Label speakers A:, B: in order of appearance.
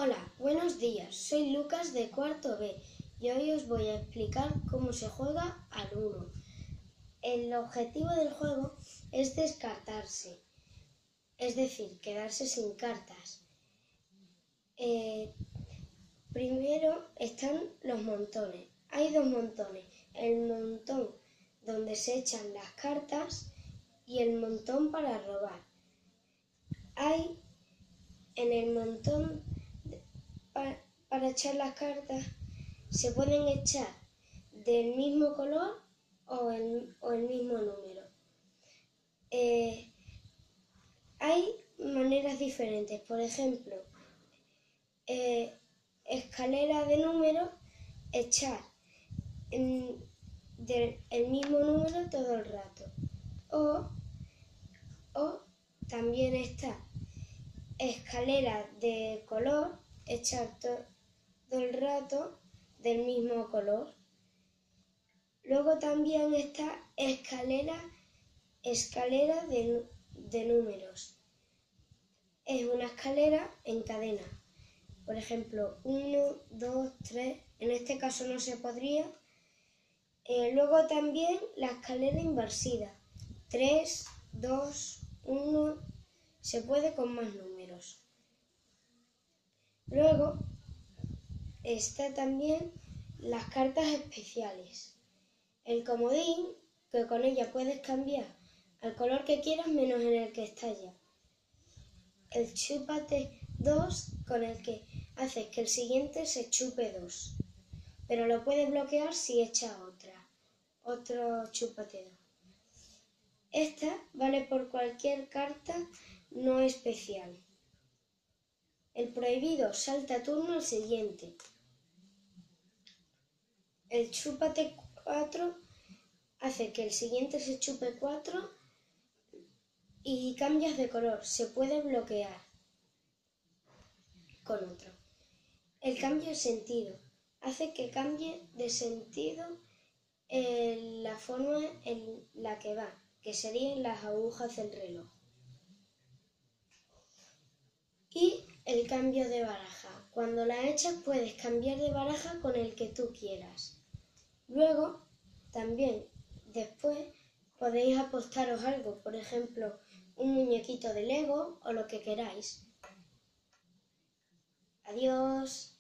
A: Hola, buenos días. Soy Lucas de cuarto B y hoy os voy a explicar cómo se juega al Uno. El objetivo del juego es descartarse, es decir, quedarse sin cartas. Primero están los montones. Hay dos montones, el montón donde se echan las cartas y el montón para robar. Hay en el montón para echar las cartas se pueden echar del mismo color o el mismo número. Hay maneras diferentes, por ejemplo, escalera de números, echar el mismo número todo el rato. O también está escalera de color, echar todo el rato del mismo color. Luego también está escalera de números. Es una escalera en cadena. Por ejemplo, 1, 2, 3. En este caso no se podría. Luego también la escalera inversida. 3, 2, 1. Se puede con más números. Luego está también las cartas especiales. El comodín, que con ella puedes cambiar al color que quieras menos en el que está ya. El chúpate 2, con el que haces que el siguiente se chupe 2. Pero lo puedes bloquear si echa otro chúpate 2. Esta vale por cualquier carta no especial. El prohibido salta turno al siguiente. El chúpate 4 hace que el siguiente se chupe 4 y cambias de color. Se puede bloquear con otro. El cambio de sentido hace que cambie de sentido la forma en la que va, que serían las agujas del reloj. Y el cambio de baraja. Cuando la echas puedes cambiar de baraja con el que tú quieras. Luego, también, después, podéis apostaros algo, por ejemplo, un muñequito de Lego o lo que queráis. Adiós.